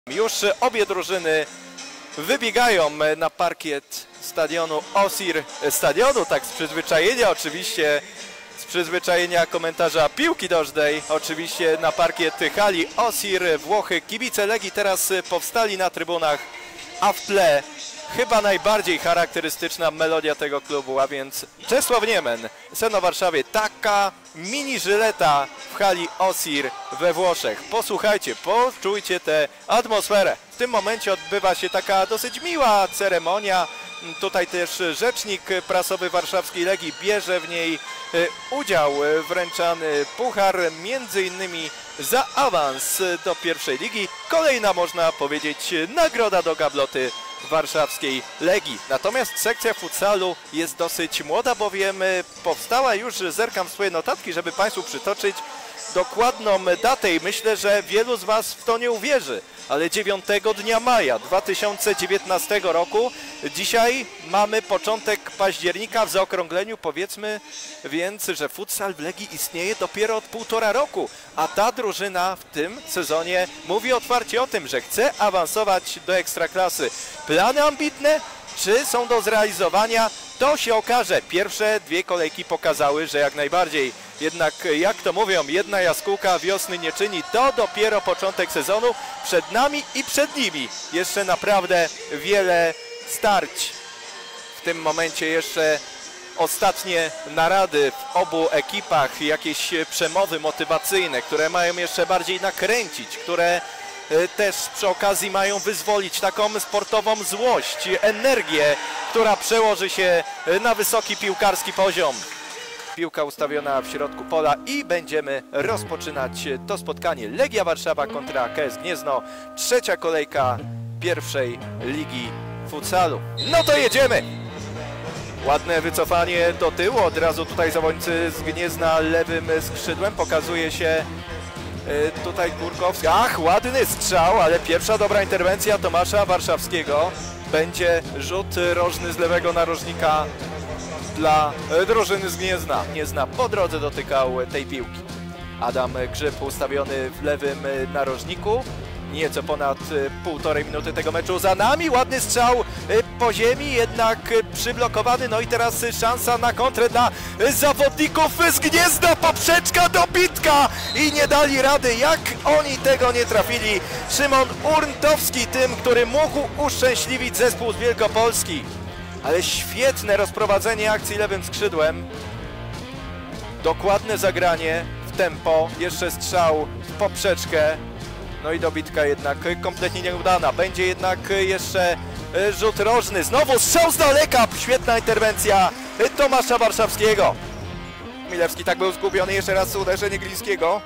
Już obie drużyny wybiegają na parkiet stadionu Osir. Stadionu, tak z przyzwyczajenia oczywiście, z przyzwyczajenia komentarza piłki nożnej, oczywiście na parkiet hali Osir Włochy. Kibice Legii teraz powstali na trybunach, a w tle chyba najbardziej charakterystyczna melodia tego klubu, a więc Czesław Niemen, Sen o Warszawie, taka mini żyleta w hali Osir we Włoszech. Posłuchajcie, poczujcie tę atmosferę. W tym momencie odbywa się taka dosyć miła ceremonia. Tutaj też rzecznik prasowy warszawskiej Legii bierze w niej udział, wręczany puchar między innymi za awans do pierwszej ligi. Kolejna, można powiedzieć, nagroda do gabloty warszawskiej Legii. Natomiast sekcja futsalu jest dosyć młoda, bowiem powstała już, zerkam w swoje notatki, żeby Państwu przytoczyć dokładną datę i myślę, że wielu z Was w to nie uwierzy, ale 9 dnia maja 2019 roku, dzisiaj mamy początek października, w zaokrągleniu powiedzmy więc, że futsal w Legii istnieje dopiero od 1,5 roku, a ta drużyna w tym sezonie mówi otwarcie o tym, że chce awansować do Ekstraklasy. Plany ambitne, czy są do zrealizowania? To się okaże. Pierwsze dwie kolejki pokazały, że jak najbardziej. Jednak, jak to mówią, jedna jaskółka wiosny nie czyni. To dopiero początek sezonu. Przed nami i przed nimi jeszcze naprawdę wiele starć. W tym momencie jeszcze ostatnie narady w obu ekipach, jakieś przemowy motywacyjne, które mają jeszcze bardziej nakręcić, które też przy okazji mają wyzwolić taką sportową złość, energię, która przełoży się na wysoki piłkarski poziom. Piłka ustawiona w środku pola i będziemy rozpoczynać to spotkanie. Legia Warszawa kontra KS Gniezno. Trzecia kolejka pierwszej ligi futsalu. No to jedziemy! Ładne wycofanie do tyłu. Od razu tutaj zawodnicy z Gniezna lewym skrzydłem. Pokazuje się tutaj Kurkowski. Ach, ładny strzał, ale pierwsza dobra interwencja Tomasza Warszawskiego. Będzie rzut rożny z lewego narożnika dla drużyny z Gniezna. Gniezna po drodze dotykał tej piłki. Adam Grzyb ustawiony w lewym narożniku. Nieco ponad 1,5 minuty tego meczu za nami. Ładny strzał po ziemi, jednak przyblokowany. No i teraz szansa na kontrę dla zawodników z Gniezna. Poprzeczka, dobitka i nie dali rady. Jak oni tego nie trafili? Szymon Urntowski tym, który mógł uszczęśliwić zespół z Wielkopolski. Ale świetne rozprowadzenie akcji lewym skrzydłem. Dokładne zagranie w tempo. Jeszcze strzał w poprzeczkę. No i dobitka jednak kompletnie nieudana. Będzie jednak jeszcze rzut rożny. Znowu strzał z daleka. Świetna interwencja Tomasza Warszawskiego. Milewski tak był zgubiony. Jeszcze raz uderzenie Glińskiego.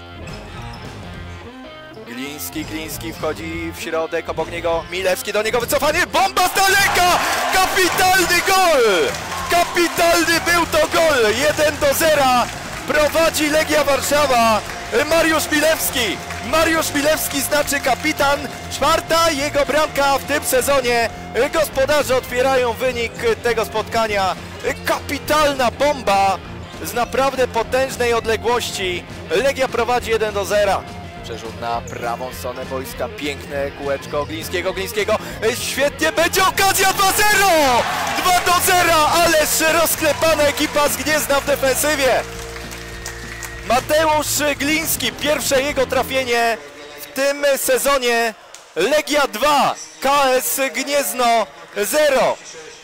Gliński wchodzi w środek, obok niego Milewski, do niego wycofanie, bomba z daleka! Kapitalny gol! Kapitalny był to gol! 1-0 prowadzi Legia Warszawa. Mariusz Milewski. Mariusz Milewski znaczy kapitan. Czwarta jego bramka w tym sezonie. Gospodarze otwierają wynik tego spotkania. Kapitalna bomba z naprawdę potężnej odległości. Legia prowadzi 1-0. Przerzut na prawą stronę boiska, piękne kółeczko Glińskiego, świetnie, będzie okazja 2-0! 2-0, ależ rozklepana ekipa z Gniezna w defensywie. Mateusz Gliński, pierwsze jego trafienie w tym sezonie. Legia 2, KS Gniezno 0.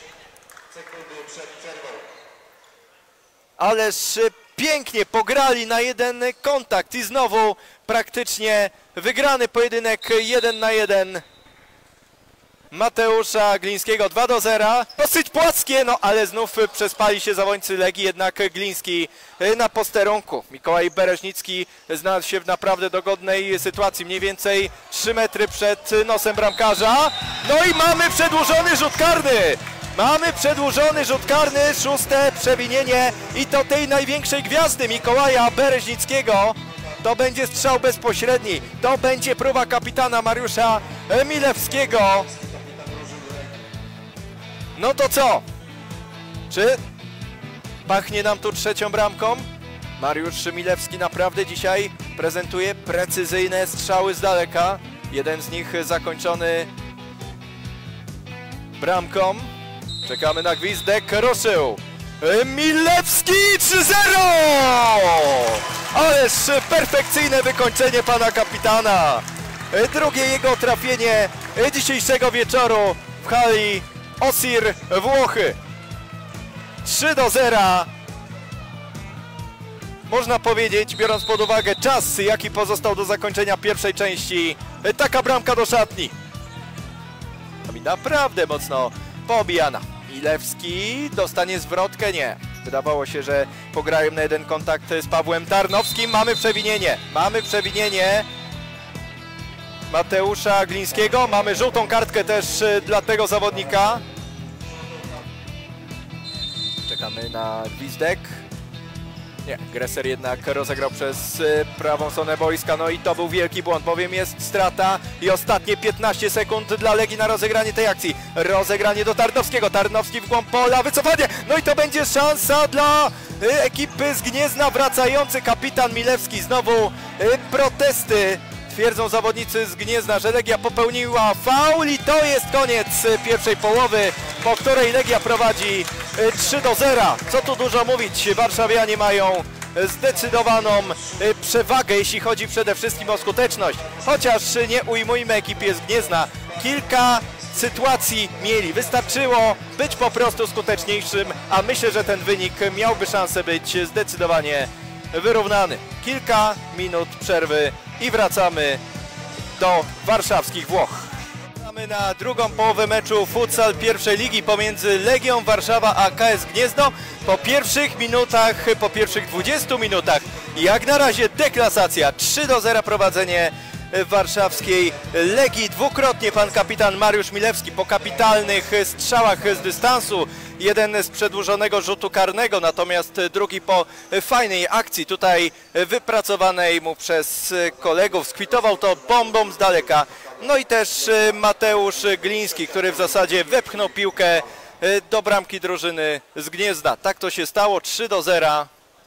Ależ pięknie pograli na jeden kontakt i znowu praktycznie wygrany pojedynek 1-1 Mateusza Glińskiego. 2-0. Dosyć płaskie, no ale znów przespali się zawodnicy Legii, jednak Gliński na posterunku. Mikołaj Bereźnicki znalazł się w naprawdę dogodnej sytuacji, mniej więcej 3 metry przed nosem bramkarza. No i mamy przedłużony rzut karny. Mamy przedłużony rzut karny, 6. przewinienie i to tej największej gwiazdy Mikołaja Bereźnickiego. To będzie strzał bezpośredni, to będzie próba kapitana Mariusza Milewskiego. No to co? Czy pachnie nam tu trzecią bramką? Mariusz Milewski naprawdę dzisiaj prezentuje precyzyjne strzały z daleka. Jeden z nich zakończony bramką. Czekamy na gwizdek. Ruszył Milewski 3-0! Ależ perfekcyjne wykończenie pana kapitana. Drugie jego trafienie dzisiejszego wieczoru w hali Osir Włochy. 3-0. Można powiedzieć, biorąc pod uwagę czas, jaki pozostał do zakończenia pierwszej części, taka bramka do szatni. Naprawdę mocno poobijana. Milewski dostanie zwrotkę? Nie. Wydawało się, że pograją na jeden kontakt z Pawłem Tarnowskim. Mamy przewinienie. Mamy przewinienie Mateusza Glińskiego. Mamy żółtą kartkę też dla tego zawodnika. Czekamy na gwizdek. Nie, Gresser jednak rozegrał przez prawą stronę boiska, no i to był wielki błąd, bowiem jest strata i ostatnie 15 sekund dla Legii na rozegranie tej akcji. Rozegranie do Tarnowskiego, Tarnowski w głąb pola, wycofanie, no i to będzie szansa dla ekipy z Gniezna, wracający kapitan Milewski. Znowu protesty, twierdzą zawodnicy z Gniezna, że Legia popełniła faul i to jest koniec pierwszej połowy, po której Legia prowadzi 3-0. Co tu dużo mówić, warszawianie mają zdecydowaną przewagę, jeśli chodzi przede wszystkim o skuteczność. Chociaż nie ujmujmy ekipie z Gniezna, kilka sytuacji mieli, wystarczyło być po prostu skuteczniejszym, a myślę, że ten wynik miałby szansę być zdecydowanie wyrównany. Kilka minut przerwy i wracamy do warszawskich Włoch. Wracamy na drugą połowę meczu futsal pierwszej ligi pomiędzy Legią Warszawa a KS Gniezno. Po pierwszych minutach, po pierwszych 20 minutach jak na razie deklasacja, 3-0 prowadzenie warszawskiej Legii. Dwukrotnie pan kapitan Mariusz Milewski po kapitalnych strzałach z dystansu. Jeden z przedłużonego rzutu karnego, natomiast drugi po fajnej akcji tutaj wypracowanej mu przez kolegów. Skwitował to bombą z daleka. No i też Mateusz Gliński, który w zasadzie wepchnął piłkę do bramki drużyny z Gniezna. Tak to się stało, 3-0.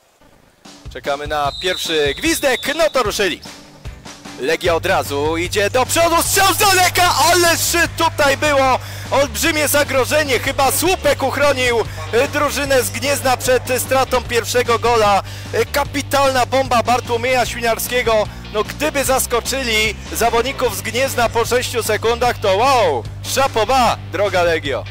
Czekamy na pierwszy gwizdek, no to ruszyli. Legia od razu idzie do przodu, strzał z daleka, ależ tutaj było olbrzymie zagrożenie. Chyba słupek uchronił drużynę z Gniezna przed stratą pierwszego gola. Kapitalna bomba Bartłomieja Świniarskiego. No gdyby zaskoczyli zawodników z Gniezna po 6 sekundach, to wow, szapoba, droga Legio.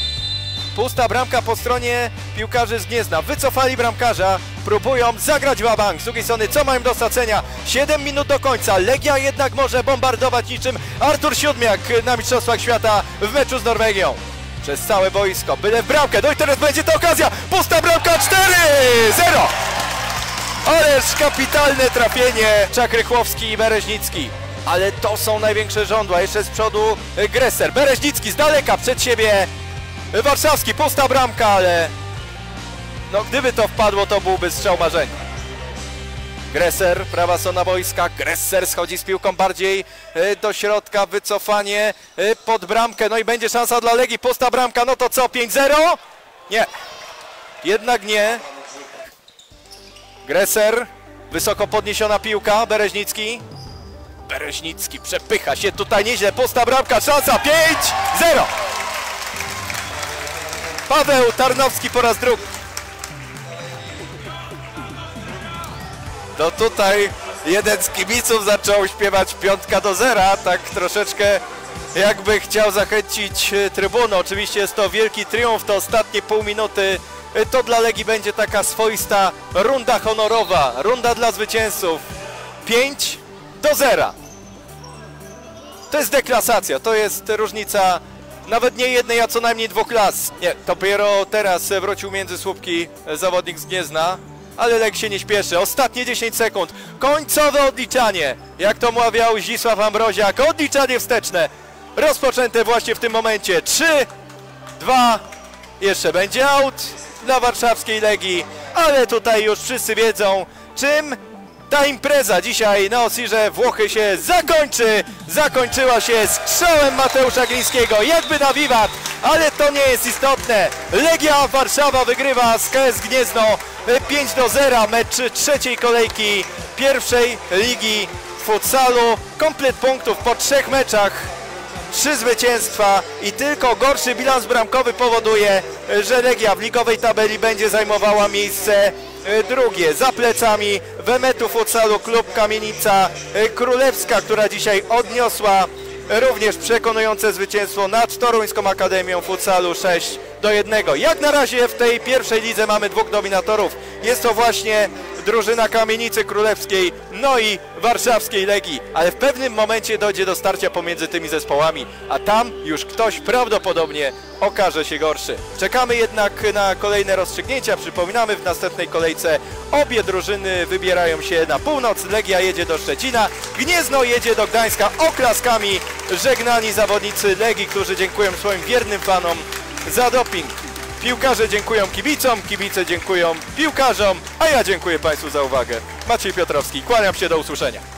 Pusta bramka po stronie piłkarzy z Gniezna. Wycofali bramkarza, próbują zagrać wabank. Z drugiej strony, co mają do stracenia? 7 minut do końca. Legia jednak może bombardować niczym Artur Siódmiak na Mistrzostwach Świata w meczu z Norwegią. Przez całe boisko, byle w bramkę. No i teraz będzie ta okazja. Pusta bramka, 4-0. Ależ kapitalne trafienie. Czakrychłowski i Bereźnicki. Ale to są największe żądła. Jeszcze z przodu Gresser. Bereźnicki z daleka przed siebie. Warszawski, pusta bramka, ale no gdyby to wpadło, to byłby strzał marzenia. Gresser, prawa strona boiska, Gresser schodzi z piłką bardziej do środka, wycofanie pod bramkę, no i będzie szansa dla Legii, pusta bramka, no to co, 5-0? Nie, jednak nie. Gresser, wysoko podniesiona piłka, Bereźnicki. Bereźnicki przepycha się tutaj nieźle, pusta bramka, szansa, 5-0. Paweł Tarnowski po raz drugi. No tutaj jeden z kibiców zaczął śpiewać 5-0, tak troszeczkę jakby chciał zachęcić trybunę. Oczywiście jest to wielki triumf, to ostatnie pół minuty. To dla Legii będzie taka swoista runda honorowa, runda dla zwycięzców. 5-0. To jest deklasacja, to jest różnica nawet nie jednej, a co najmniej 2 klas. Nie, dopiero teraz wrócił między słupki zawodnik z Gniezna, ale Lech się nie śpieszy. Ostatnie 10 sekund, końcowe odliczanie. Jak to mawiał Zdzisław Ambroziak, odliczanie wsteczne. Rozpoczęte właśnie w tym momencie. 3, 2, jeszcze będzie out dla warszawskiej Legii, ale tutaj już wszyscy wiedzą, czym ta impreza dzisiaj na Osirze Włochy się zakończy. Zakończyła się strzałem Mateusza Glińskiego, jakby na wiwat, ale to nie jest istotne. Legia Warszawa wygrywa z KS Gniezno 5-0, mecz trzeciej kolejki pierwszej ligi futsalu. Komplet punktów po 3 meczach. 3 zwycięstwa i tylko gorszy bilans bramkowy powoduje, że Legia w ligowej tabeli będzie zajmowała miejsce drugie. Za plecami Wemetu Futsalu klub Kamienica Królewska, która dzisiaj odniosła również przekonujące zwycięstwo nad Toruńską Akademią Futsalu 6-1. Jak na razie w tej pierwszej lidze mamy 2 dominatorów. Jest to właśnie drużyna Kamienicy Królewskiej, no i warszawskiej Legii, ale w pewnym momencie dojdzie do starcia pomiędzy tymi zespołami, a tam już ktoś prawdopodobnie okaże się gorszy. Czekamy jednak na kolejne rozstrzygnięcia. Przypominamy, w następnej kolejce obie drużyny wybierają się na północ. Legia jedzie do Szczecina, Gniezno jedzie do Gdańska. Oklaskami żegnani zawodnicy Legii, którzy dziękują swoim wiernym fanom za doping. Piłkarze dziękują kibicom, kibice dziękują piłkarzom, a ja dziękuję Państwu za uwagę. Maciej Piotrowski, kłaniam się, do usłyszenia.